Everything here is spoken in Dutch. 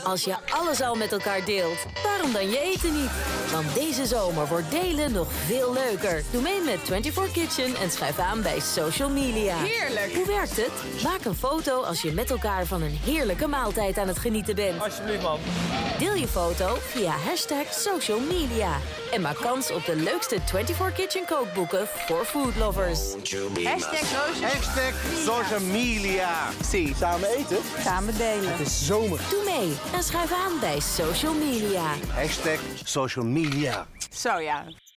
Als je alles al met elkaar deelt, waarom dan je eten niet? Want deze zomer wordt delen nog veel leuker. Doe mee met 24 Kitchen en schrijf aan bij Social Media. Heerlijk! Hoe werkt het? Maak een foto als je met elkaar van een heerlijke maaltijd aan het genieten bent. Alsjeblieft, man. Deel je foto via #Social Media. En maak kans op de leukste 24 Kitchen kookboeken voor foodlovers. #Social Media. Zie, samen eten. Samen delen. Het is zomer. Doe mee en schrijf aan bij Social Media. #Social Media. Zo ja.